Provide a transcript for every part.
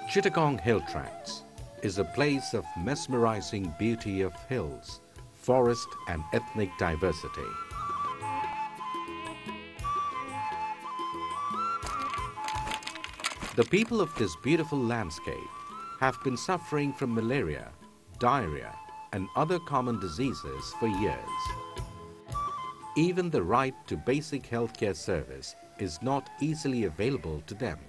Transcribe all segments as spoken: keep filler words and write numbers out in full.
Chittagong Hill Tracts is a place of mesmerizing beauty of hills, forest and ethnic diversity. The people of this beautiful landscape have been suffering from malaria, diarrhea and other common diseases for years. Even the right to basic healthcare service is not easily available to them.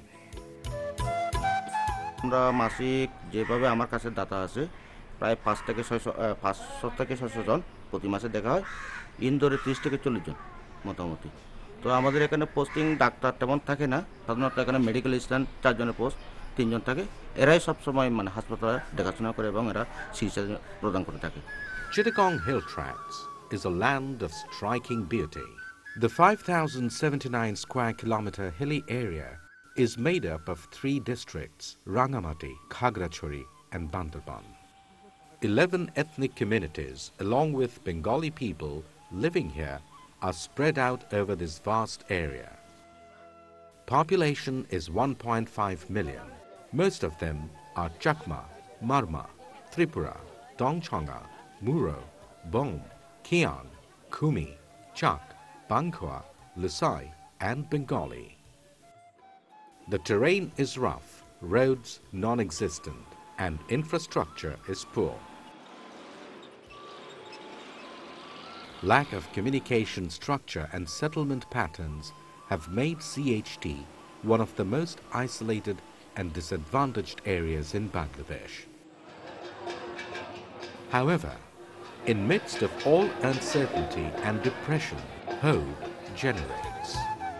আমরা মাসিক যেভাবে আমার কাছে data আছে প্রায় পাঁচ থেকে ছয়শো পাঁচশো থেকে ছয়শো জন প্রতি মাসে দেখা হয় ইনডোরে ত্রিশ থেকে চল্লিশ জন মোটামুটি। তো আমাদের এখানে পোস্টিং ডাক্তার তেমন থাকে না, সাধারণত এখানে মেডিকেল স্ট্যান্ড চারজনের পোস্ট তিনজন থাকে, এরাই সবসময় মানে হাসপাতালে দেখাশোনা করে এবং এরা চিকিৎসা প্রদান করে থাকে। Chittagong Hill Tracts is a land of striking beauty. The five thousand seventy-nine square kilometer hilly area is made up of three districts, Rangamati, Khagrachori and Bandarban. Eleven ethnic communities along with Bengali people living here are spread out over this vast area. Population is one point five million. Most of them are Chakma, Marma, Tripura, Dongchonga, Muro, Bom, Kian, Kumi, Chak, Bangkwa, Lusai and Bengali. The terrain is rough, roads non-existent, and infrastructure is poor. Lack of communication structure and settlement patterns have made C H T one of the most isolated and disadvantaged areas in Bangladesh. However, in midst of all uncertainty and depression, hope generates.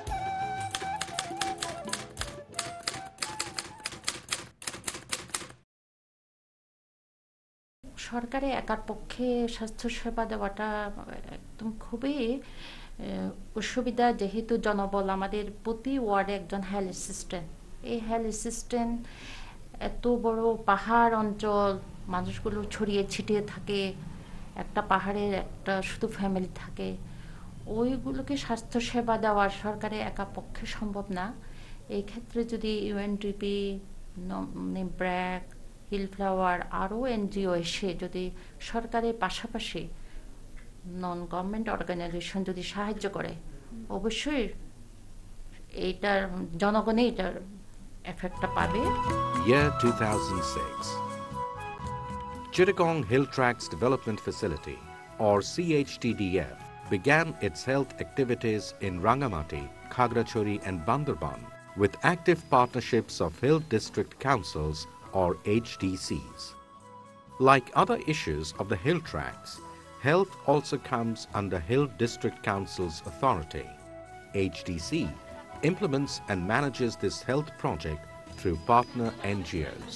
সরকারে একার পক্ষে স্বাস্থ্য সেবা দেওয়াটা একদম খুবই অসুবিধা, যেহেতু জনবল আমাদের প্রতি ওয়ার্ডে একজন হেলথ অ্যাসিস্ট্যান্ট। এই হেলথ অ্যাসিস্ট্যান্ট এত বড় পাহাড় অঞ্চল, মানুষগুলো ছড়িয়ে ছিটিয়ে থাকে, একটা পাহাড়ের একটা শুধু ফ্যামিলি থাকে, ওইগুলোকে স্বাস্থ্য সেবা দেওয়া সরকারে একা পক্ষে সম্ভব না। এই ক্ষেত্রে যদি ইউএনডিপি, ব্র্যাক, হিল ফ্লাওয়ার আরও এনজিও এসে যদি সরকারের পাশাপাশি নন গভর্নমেন্ট অর্গানাইজেশন যদি সাহায্য করে, অবশ্যই এইটার জনগণে এটার এফেক্টটা পাবে। Year two thousand six. Chittagong Hill Tracts Development Facility, or C H T D F, began its health activities in Rangamati, Khagrachori and Bandarban with active partnerships of Hill District Councils or H D Cs. Like other issues of the Hill Tracts, health also comes under Hill District Council's authority. H D C implements and manages this health project through partner N G Os.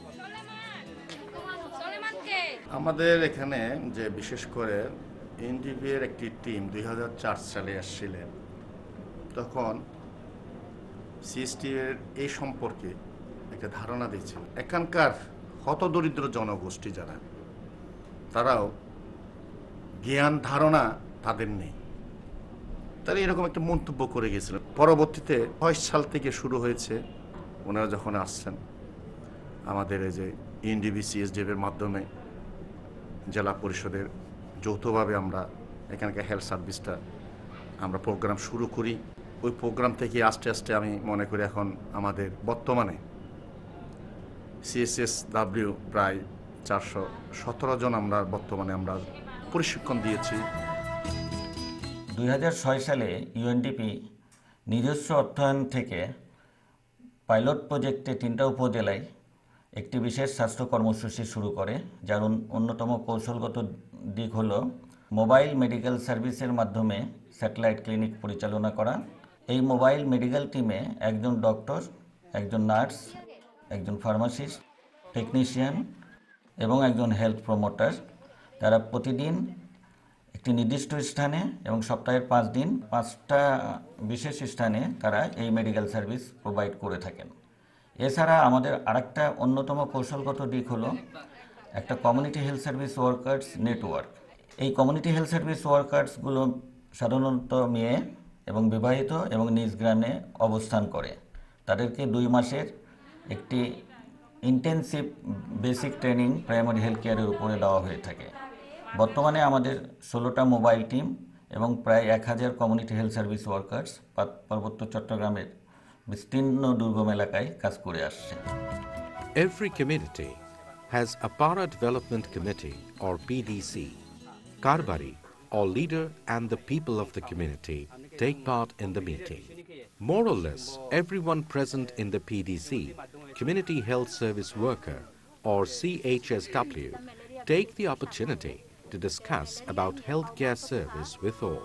আমাদের এখানে যে বিশেষ করে NDP এর একটি team দুই হাজার চার সালে আসছিলেন, তখন সিএসটি এর এই সম্পর্কে একটা ধারণা দিয়েছিল। এখানকার হতদরিদ্র জনগোষ্ঠী যারা, তারাও জ্ঞান ধারণা তাদের নেই, তারা এরকম একটা মন্তব্য করে গেছিলেন। পরবর্তীতে ছয় সাল থেকে শুরু হয়েছে, ওনারা যখন আসছেন আমাদের এই যে ইউএনডিপি সিএইচটিএফ এর মাধ্যমে জেলা পরিষদের যৌথভাবে আমরা এখানকার হেলথ সার্ভিসটা আমরা প্রোগ্রাম শুরু করি। ওই প্রোগ্রাম থেকে আস্তে আস্তে আমি মনে করি এখন আমাদের বর্তমানে সিএসএসডব্লিউ প্রায় চারশো সতেরো জন আমরা বর্তমানে আমরা প্রশিক্ষণ দিয়েছি। দুই হাজার ছয় সালে ইউএনডিপি নিজস্ব অর্থায়ন থেকে পাইলট প্রজেক্টে তিনটা উপজেলায় একটি বিশেষ স্বাস্থ্য কর্মসূচি শুরু করে, যার অন্যতম কৌশলগত দিক হলো মোবাইল মেডিকেল সার্ভিসের মাধ্যমে স্যাটেলাইট ক্লিনিক পরিচালনা করা। এই মোবাইল মেডিকেল টিমে একজন ডক্টর, একজন নার্স, একজন ফার্মাসিস্ট, টেকনিশিয়ান এবং একজন হেলথ প্রমোটার, তারা প্রতিদিন একটি নির্দিষ্ট স্থানে এবং সপ্তাহের পাঁচ দিন পাঁচটা বিশেষ স্থানে তারা এই মেডিকেল সার্ভিস প্রোভাইড করে থাকেন। এছাড়া আমাদের আরেকটা অন্যতম কৌশলগত দিক হলো একটা community health service workers network. এই কমিউনিটি হেলথ সার্ভিস ওয়ার্কার্সগুলো সাধারণত মেয়ে এবং বিবাহিত এবং নিজ গ্রামে অবস্থান করে। তাদেরকে দুই মাসের একটি intensive basic training primary health কেয়ারের উপরে দেওয়া হয়ে থাকে। বর্তমানে আমাদের ষোলোটা মোবাইল টিম এবং প্রায় এক হাজার কমিউনিটি হেলথ সার্ভিস ওয়ার্কার্স পার্বত্য চট্টগ্রামের বিস্তীর্ণ দুর্গম এলাকায় কাজ করে আসছে। Every community has a Para Development Committee or P D C. Karbari, or leader, and the people of the community take part in the meeting. More or less, everyone present in the P D C, Community Health Service Worker or C H S W, take the opportunity to discuss about healthcare service with all.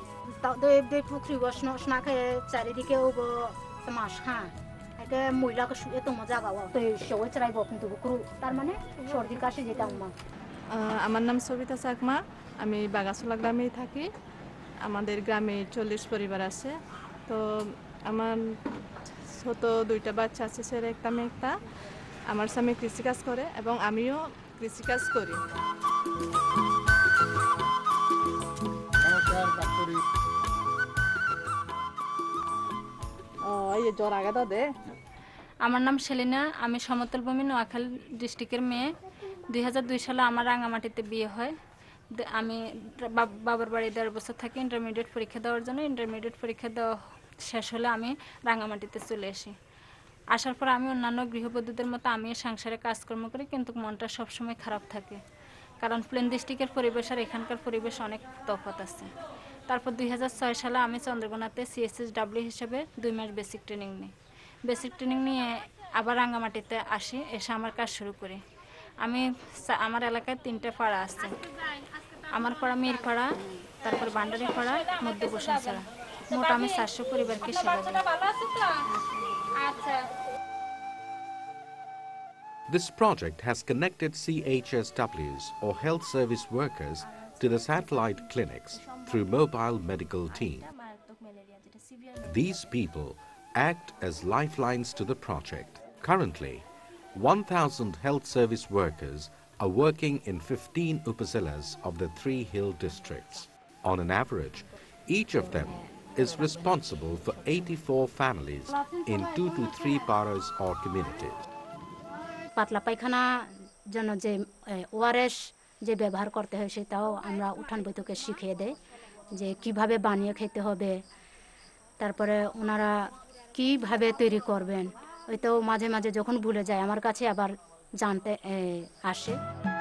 আমার নাম সবিতা চাকমা, আমি বাগাসোলা গ্রামেই থাকি। আমাদের গ্রামে চল্লিশ পরিবার আছে। তো আমার ছোট দুইটা বাচ্চা আছে, ছেলে একটা মেয়ে একটা। আমার স্বামী কৃষিকাজ করে এবং আমিও কৃষিকাজ করি। আমার নাম সেলিনা, আমি সমতলভূমি নোয়াখালী ডিস্ট্রিক্টের মেয়ে। দুই হাজার দুই সালে আমার রাঙামাটিতে বিয়ে হয়। আমি বাবার বাড়ি দেড় বছর থাকি ইন্টারমিডিয়েট পরীক্ষা দেওয়ার জন্য। ইন্টারমিডিয়েট পরীক্ষা দেওয়া শেষ হলে আমি রাঙামাটিতে চলে আসি। আসার পর আমি অন্যান্য গৃহবধূদের মতো আমিও সংসারে কাজকর্ম করি, কিন্তু মনটা সবসময় খারাপ থাকে, কারণ প্লেন ডিস্ট্রিক্টের পরিবেশ আর এখানকার পরিবেশ অনেক তফাৎ আছে। তারপর দুই হাজার ছয় সালে আমি চন্দ্রকোনাতে সি এস এস ডাব্লিউ হিসেবে দুই মাস বেসিক ট্রেনিং নিই। বেসিক ট্রেনিং নিয়ে আবার রাঙামাটিতে আসি, এসে আমার কাজ শুরু করি। আমি আমার এলাকায় তিনটে পাড়া আছে, আমার পাড়া, মির পাড়া, তারপর বান্ডারি পাড়া, মধ্যবসন ছাড়া। মোট আমি চারশো পরিবারকে সেবা দিই। This project has connected C H S Ws or health service workers to the satellite clinics through mobile medical team. These people act as lifelines to the project. Currently, one thousand health service workers are working in fifteen upazilas of the three hill districts. On an average, each of them is responsible for eighty-four families in two to three paras or communities. পাতলা পায়খানা জন্য যে ORS যে ব্যবহার করতে হয় সেটাও আমরা উঠান বৈঠকে শিখিয়ে দেই, যে কিভাবে বানিয়ে খেতে হবে, তারপরে ওনারা কিভাবে তৈরি করবেন ওইটাও মাঝে মাঝে যখন ভুলে যায় আমার কাছে আবার জানতে আসে।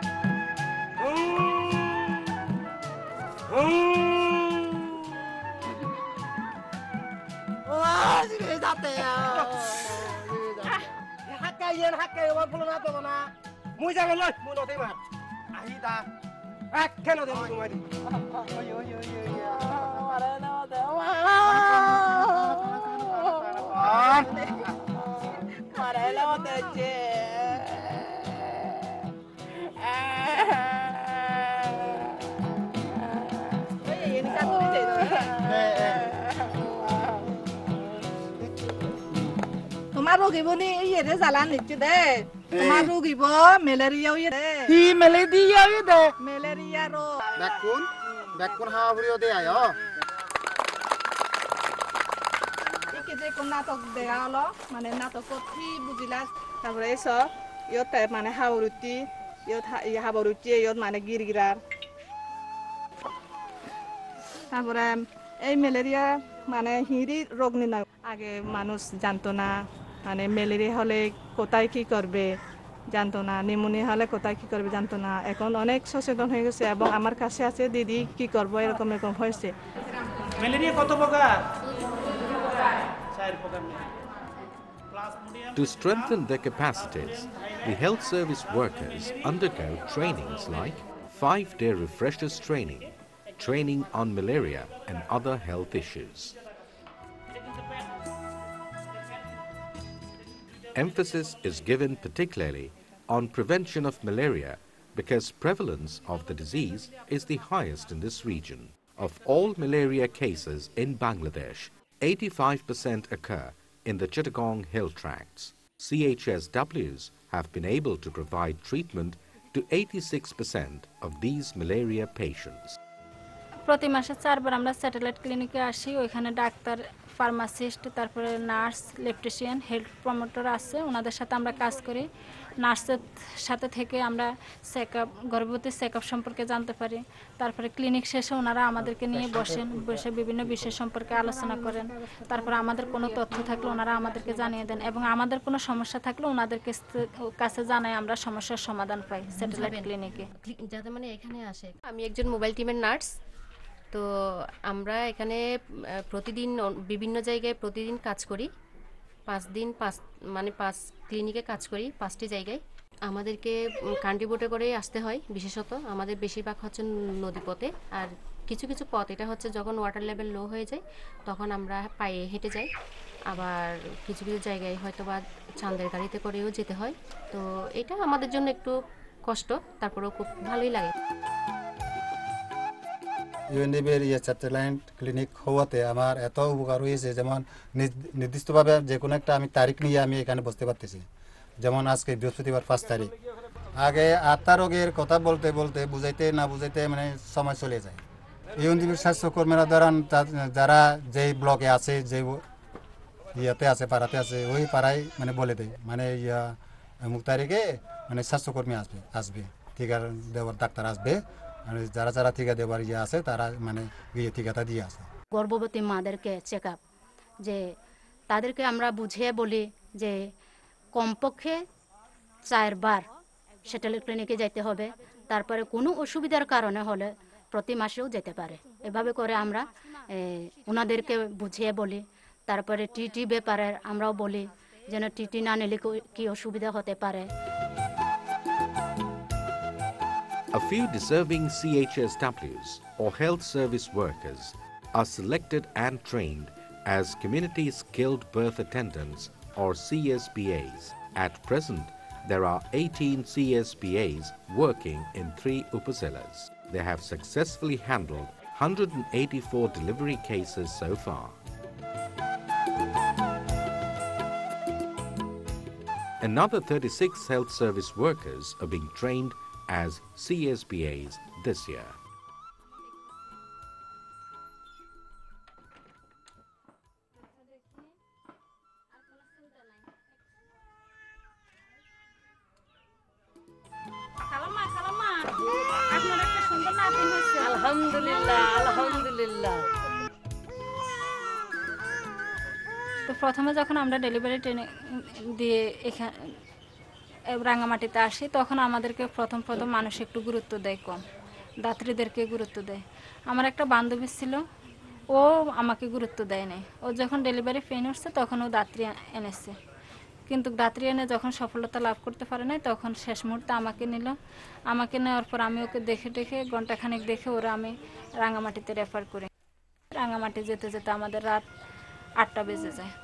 Yen hakke wan pulo na to na mui jangan loy mui no te ma ahi da ak keno de mui mari oy oy oy oy mare na de mare na de je oy yen ka tu de do তোমার রোগী বনি ইয়ে জ্বালা নিচ্ছে দে, তোমার রোগী ব malaria ইয়ে দে, কি ম্যালেরিয়া ইয়ে দে, ম্যালেরিয়া রো ব্যাকুন ব্যাকুন হাওড়িও দে আয় একে যে কোন নাটক দেখা হলো, মানে নাটক কি বুঝিলা। তারপরে এসো ইয়ত মানে হাওড়ুতি ইয়ত হাবরুতি ইয়ত মানে গিরগিরার। তারপরে এই ম্যালেরিয়া মানে হিঁড়ি রোগ নির্ণয় আগে মানুষ জানতো না, মানে ম্যালেরিয়া হলে কোথায় কি করবে জানতো না, নিউমোনিয়া হলে কোথায় কি করবে জানতো না। এখন অনেক সচেতন হয়ে গেছে এবং আমার কাছে আছে দিদি কি করবো এরকম এরকম হয়েছে। ম্যালেরিয়া কত প্রকার? To strengthen their capacities, the health service workers undergo trainings like five-day refreshers training, training on malaria and other health issues. Emphasis is given particularly on prevention of malaria because prevalence of the disease is the highest in this region. Of all malaria cases in Bangladesh, eighty-five percent occur in the Chittagong hill tracts. C H S Ws have been able to provide treatment to eighty-six percent of these malaria patients. প্রতি মাসে চারবার আমরা satellite ক্লিনিকে আসি। ওইখানে doctor, pharmacist, তারপরে nurse, electrician, health promoter আছে, ওনাদের সাথে আমরা কাজ করি। নার্সের সাথে থেকে আমরা চেকআপ, গর্ভবতী চেকআপ সম্পর্কে জানতে পারি। তারপরে ক্লিনিক শেষে ওনারা আমাদেরকে নিয়ে বসেন, বসে বিভিন্ন বিষয় সম্পর্কে আলোচনা করেন। তারপরে আমাদের কোনো তথ্য থাকলে ওনারা আমাদেরকে জানিয়ে দেন, এবং আমাদের কোনো সমস্যা থাকলে ওনাদের কাছে জানাই আমরা সমস্যার সমাধান পাই স্যাটেলাইট ক্লিনিকে। যাতে মানে এখানে আসে, আমি একজন মোবাইল টিমের নার্স। তো আমরা এখানে প্রতিদিন বিভিন্ন জায়গায় প্রতিদিন কাজ করি, পাঁচ দিন পাঁচ মানে পাঁচ ক্লিনিকে কাজ করি, পাঁচটি জায়গায়। আমাদেরকে কান্ট্রি বোটে করে আসতে হয়, বিশেষত আমাদের বেশিরভাগ হচ্ছে নদীপথে। আর কিছু কিছু পথ এটা হচ্ছে যখন ওয়াটার লেভেল লো হয়ে যায় তখন আমরা পায়ে হেঁটে যাই। আবার কিছু কিছু জায়গায় হয়তো বা চাঁদের গাড়িতে করেও যেতে হয়। তো এটা আমাদের জন্য একটু কষ্ট, তারপরেও খুব ভালোই লাগে। ইউএনডিপির ইয়ে স্যাটেলাইট ক্লিনিক হওয়াতে আমার এত উপকার হয়েছে, যেমন নির্দিষ্টভাবে যে কোনো একটা আমি তারিখ নিয়ে আমি এখানে বসতে পারতেছি। যেমন আজকে বৃহস্পতিবার পাঁচ তারিখ, আগে আটটা রোগের কথা বলতে বলতে বুঝাইতে না বুঝাইতে মানে সময় চলে যায়। ইউএনডিপির স্বাস্থ্যকর্মীরা ধরেন যারা যেই ব্লকে আছে, যে ইয়াতে আছে, পাড়াতে আছে, ওই পাড়ায় মানে বলে দেয় মানে ইয়া অমুক তারিখে মানে স্বাস্থ্যকর্মী আসবে আসবে টিকা দেওয়ার ডাক্তার আসবে, মানে যারা যারা টিকা দেওয়ার ইয়ে আছে তারা মানে গিয়ে টিকাটা দিয়ে আসে। গর্ভবতী মাদেরকে চেক আপ, যে তাদেরকে আমরা বুঝিয়ে বলি যে কমপক্ষে চারবার স্যাটেলাইট ক্লিনিকে যেতে হবে। তারপরে কোনো অসুবিধার কারণে হলে প্রতি মাসেও যেতে পারে। এভাবে করে আমরা ওনাদেরকে বুঝিয়ে বলি। তারপরে টিটি ব্যাপারে আমরাও বলি যেন টিটি না নিলে কি অসুবিধা হতে পারে। A few deserving C H S Ws or health service workers are selected and trained as community skilled birth attendants or C S B As. At present, there are eighteen C S B As working in three upazilas. They have successfully handled one hundred eighty-four delivery cases so far. Another thirty-six health service workers are being trained as C S B As this year. আলহামদুলিল্লাহ, আলহামদুলিল্লাহ। তো প্রথমে যখন আমরা delivery training দিয়ে এখানে রাঙামাটিতে আসি, তখন আমাদেরকে প্রথম প্রথম মানুষ একটু গুরুত্ব দেয়, কম দাত্রীদেরকে গুরুত্ব দেয়। আমার একটা বান্ধবী ছিল, ও আমাকে গুরুত্ব দেয় নাই। ও যখন ডেলিভারি পেন উঠছে তখন ও দাত্রী এনেছে, কিন্তু দাত্রী এনে যখন সফলতা লাভ করতে পারে নাই তখন শেষ মুহূর্তে আমাকে নিল। আমাকে নেওয়ার পর আমি ওকে দেখে দেখে ঘন্টাখানেক দেখে ওরা আমি রাঙামাটিতে রেফার করি। রাঙামাটি যেতে যেতে আমাদের রাত আটটা বেজে যায়।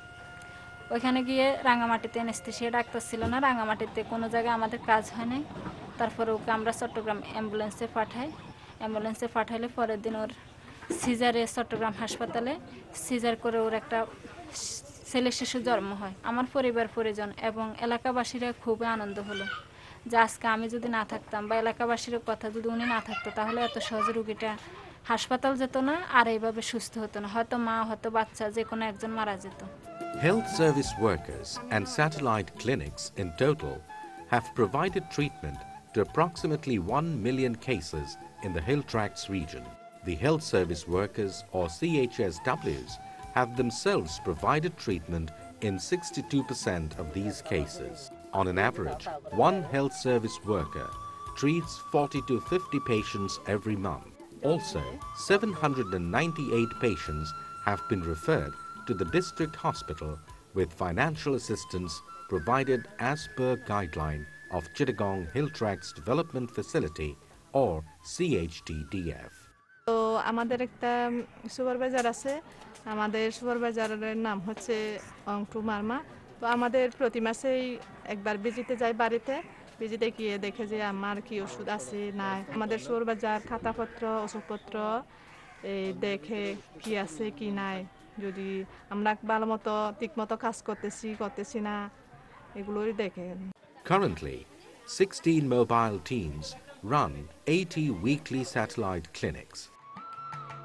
ওইখানে গিয়ে রাঙামাটিতে অ্যানেস্থেশিয়া ডাক্তার ছিল না, রাঙামাটিতে কোনো জায়গায় আমাদের কাজ হয় নাই। তারপরে ওকে আমরা চট্টগ্রাম অ্যাম্বুলেন্সে পাঠাই। অ্যাম্বুলেন্সে পাঠাইলে পরের দিন ওর সিজারে চট্টগ্রাম হাসপাতালে সিজার করে ওর একটা ছেলে শিশু জন্ম হয়। আমার পরিবার পরিজন এবং এলাকাবাসীরা খুবই আনন্দ হলো যে আজকে আমি যদি না থাকতাম বা এলাকাবাসীর কথা যদি উনি না থাকতো তাহলে এত সহজে রুগীটা হাসপাতাল যেত না, আর এইভাবে সুস্থ হতো না, হয়তো মা হয়তো বাচ্চা যে কোনো একজন মারা যেত। Health service workers and satellite clinics in total have provided treatment to approximately one million cases in the Hill Tracts region. The health service workers or C H S Ws have themselves provided treatment in sixty-two percent of these cases. On an average, one health service worker treats forty to fifty patients every month. Also, seven hundred ninety-eight patients have been referred to the district hospital with financial assistance provided as per guideline of Chittagong Hill Tracts Development Facility or C H T D F. তো আমাদের একটা supervisor আছে, আমাদের সুপারভাইজারের নাম হচ্ছে অংটু মার্মা। তো আমাদের প্রতি মাসেই একবার ভিজিটে যাই বাড়িতে, ভিজিটে গিয়ে দেখে যে আমার কি ওষুধ আছে না। আমাদের সুপারভাইজার খাতাপত্র ওষুধপত্র এই দেখে কি আছে কি নাই, যদি আমরা ভালো মতো ঠিক মতো কাজ করতেছি করতেছি না এগুলোই দেখে। Currently, sixteen mobile teams run eighty weekly satellite clinics.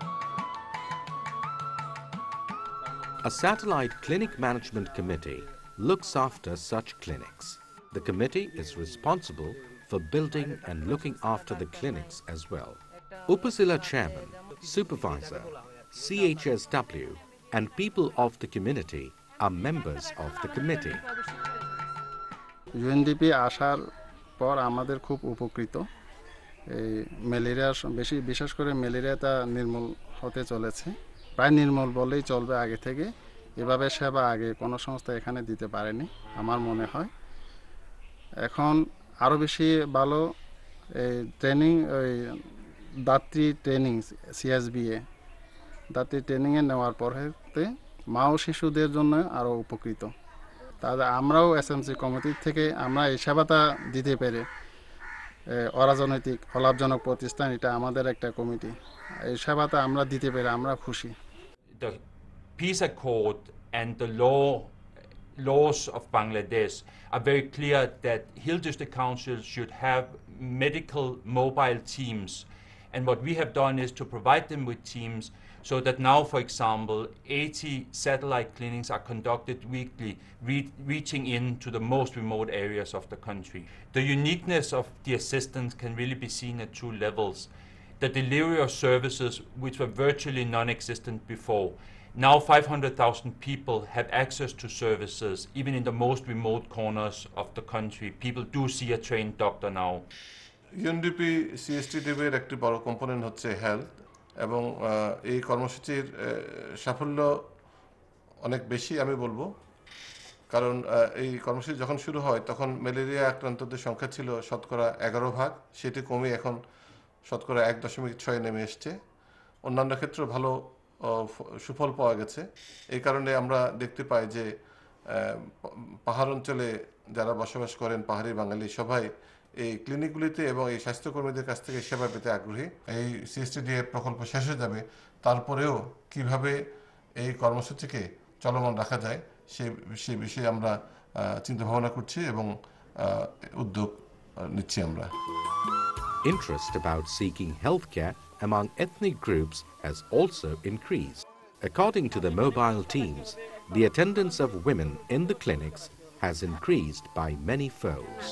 A satellite clinic management committee looks after such clinics. The committee is responsible for building and looking after the clinics as well. Upazila chairman, supervisor, C H S W and people of the community are members of the committee. U N D P আসার পর আমাদের খুব উপকৃত। এই malaria বেশি বিশেষ করে ম্যালেরিয়াটা নির্মূল হতে চলেছে, প্রায় নির্মূল বলেই চলবে। আগে থেকে এভাবে সেবা আগে কোনো সংস্থা এখানে দিতে পারেনি আমার মনে হয়। এখন আরও বেশি ভালো এই ট্রেনিং, ওই দাত্রী training C S B A দাত্রী ট্রেনিংয়ে নেওয়ার পরেতে মা ও শিশুদের জন্য আরও উপকৃত। তাহলে আমরাও এস এম সি কমিটির থেকে আমরা এই সেবাটা দিতে পেরে, অরাজনৈতিক অলাভজনক প্রতিষ্ঠান এটা আমাদের একটা কমিটি, এই সেবাটা আমরা দিতে পেরে আমরা খুশি। The peace accord and the law laws of Bangladesh are very clear that Hill District Council should have medical mobile teams, and what we have done is to provide them with teams so that now, for example, eighty satellite clinics are conducted weekly, re reaching into the most remote areas of the country. The uniqueness of the assistance can really be seen at two levels. The delivery of services which were virtually non-existent before. Now five hundred thousand people have access to services, even in the most remote corners of the country. People do see a trained doctor now. U N D P C H T D F এর একটি বড় component হচ্ছে health, এবং এই কর্মসূচির সাফল্য অনেক বেশি আমি বলবো, কারণ এই কর্মসূচি যখন শুরু হয় তখন ম্যালেরিয়া আক্রান্তদের সংখ্যা ছিল শতকরা এগারো ভাগ, সেটি কমে এখন শতকরা এক দশমিক ছয় নেমে এসছে। অন্যান্য ক্ষেত্রেও ভালো সুফল পাওয়া গেছে। এই কারণে আমরা দেখতে পাই যে পাহাড় অঞ্চলে যারা বসবাস করেন, পাহাড়ি বাঙালি সবাই এই ক্লিনিকগুলিতে এবং এই স্বাস্থ্যকর্মীদের কাছ থেকে সেবা পেতে আগ্রহী। এই C H T D F প্রকল্প শেষ হয়ে যাবে, তারপরেও কিভাবে এই কর্মসূচিকে চলমান রাখা যায় সে সে বিষয়ে আমরা চিন্তা ভাবনা করছি এবং উদ্যোগ নিচ্ছি আমরা। Interest about seeking healthcare among ethnic groups has also increased. According to the mobile teams, the attendance of women in the clinics has increased by many folds.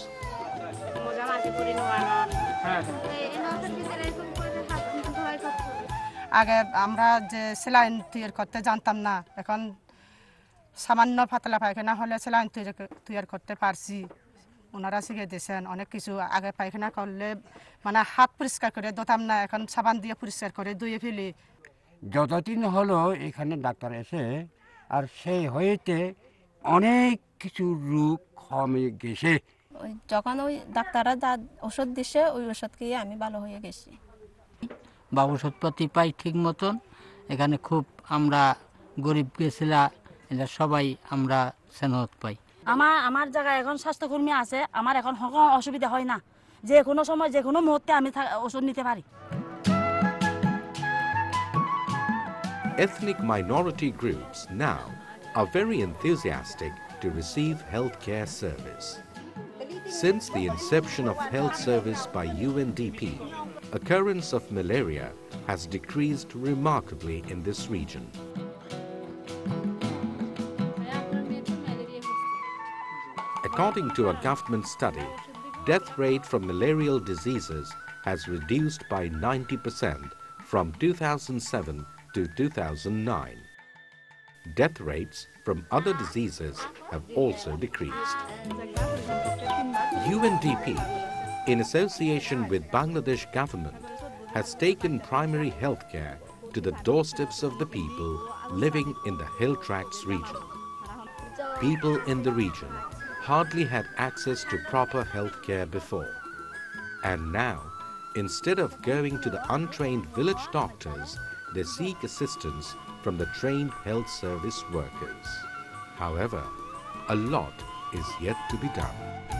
আগে আমরা যে সেলাইন তৈরি করতে জানতাম না, এখন সামান্য পাতলা পায়খানা হলে সেলাইন তৈরি করতে পারছি। ওনারা শিখে দিয়েছেন অনেক কিছু। আগে পায়খানা করলে মানে হাত পরিষ্কার করে ধুতাম না, এখন সাবান দিয়ে পরিষ্কার করে ধুয়ে ফেলি। যতদিন হলো এখানে ডাক্তার এসে, আর সেই হয়েতে অনেক কিছু রোগ কমে গেছে। যখন ওই ডাক্তাররা যা ওষুধ দিছে ওই ওষুধ খেয়ে আমি ভালো হয়ে গেছি। বা ওষুধপাতি পাই ঠিক মতন। এখানে খুব আমরা গরিব গেছিলা, এটা সবাই আমরা সেনত পাই। আমার আমার জায়গায় এখন স্বাস্থ্যকর্মী আছে, আমার এখন কোনো অসুবিধা হয় না, যে কোনো সময় যে কোনো মুহূর্তে আমি ওষুধ নিতে পারি। Ethnic minority groups now are very enthusiastic to receive healthcare service. Since the inception of health service by U N D P, occurrence of malaria has decreased remarkably in this region. According to a government study, death rate from malarial diseases has reduced by ninety percent from two thousand seven to two thousand nine. Death rates from other diseases have also decreased. U N D P, in association with Bangladesh government, has taken primary health care to the doorsteps of the people living in the Hill Tracts region. People in the region hardly had access to proper health care before. And now, instead of going to the untrained village doctors, they seek assistance from the trained health service workers. However, a lot is yet to be done.